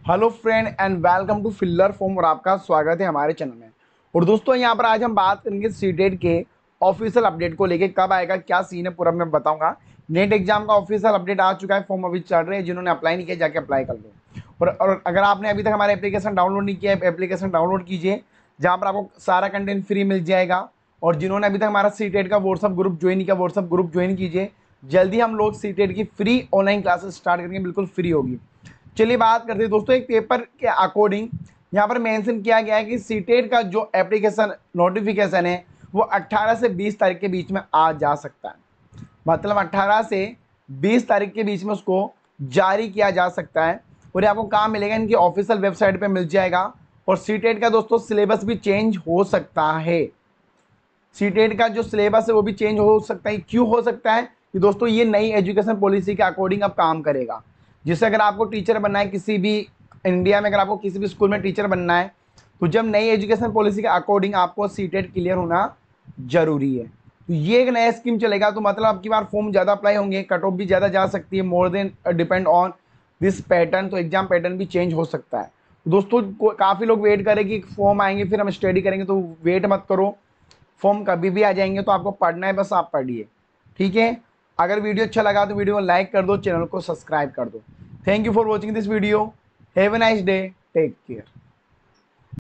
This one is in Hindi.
Hello friend and welcome to filler form और आपका स्वागत है हमारे चैनल में। और दोस्तों यहाँ पर आज हम बात करेंगे सीटेट के ऑफिशियल अपडेट को लेके, कब आएगा, क्या सीन है, पूरा मैं बताऊंगा। नेट एग्जाम का ऑफिशियल अपडेट आ चुका है, फॉर्म अभी चल रहे हैं। जिन्होंने अप्लाई नहीं किया जाके अप्लाई कर लो। और अगर आपने अभी तक हमारा एप्लीकेशन डाउनलोड नहीं किया है, एप्लीकेशन डाउनलोड कीजिए, जहाँ पर आपको सारा कंटेंट फ्री मिल जाएगा। और जिन्होंने अभी तक हमारा सीटेट का व्हाट्सअप ग्रुप ज्वाइन नहीं किया, व्हाट्सअप ग्रुप ज्वाइन कीजिए। जल्दी हम लोग सीटेट की फ्री ऑनलाइन क्लासेस स्टार्ट करेंगे, बिल्कुल फ्री होगी। चलिए बात करते हैं दोस्तों, एक पेपर के अकॉर्डिंग यहाँ पर मेंशन किया गया है कि सीटेट का जो एप्लीकेशन नोटिफिकेशन है वो 18 से 20 तारीख के बीच में आ जा सकता है। मतलब 18 से 20 तारीख के बीच में उसको जारी किया जा सकता है। और ये आपको कहाँ मिलेगा, इनकी ऑफिशियल वेबसाइट पे मिल जाएगा। और सीटेट का दोस्तों सिलेबस भी चेंज हो सकता है। सीटेट का जो सिलेबस है वो भी चेंज हो सकता है। क्यों हो सकता है कि दोस्तों ये नई एजुकेशन पॉलिसी के अकॉर्डिंग अब काम करेगा। जिससे अगर आपको टीचर बनना है किसी भी इंडिया में, अगर आपको किसी भी स्कूल में टीचर बनना है, तो जब नई एजुकेशन पॉलिसी के अकॉर्डिंग आपको सीटेट क्लियर होना जरूरी है। तो ये एक नया स्कीम चलेगा, तो मतलब अब की बार फॉर्म ज़्यादा अप्लाई होंगे, कट ऑफ भी ज़्यादा जा सकती है, more than depend on this pattern. तो एग्जाम पैटर्न भी चेंज हो सकता है। तो दोस्तों काफ़ी लोग वेट करें कि फॉर्म आएंगे फिर हम स्टडी करेंगे, तो वेट मत करो। फॉर्म कभी भी आ जाएंगे, तो आपको पढ़ना है, बस आप पढ़िए। ठीक है। अगर वीडियो अच्छा लगा तो वीडियो को लाइक कर दो, चैनल को सब्सक्राइब कर दो। Thank you for watching this video. Have a nice day. Take care.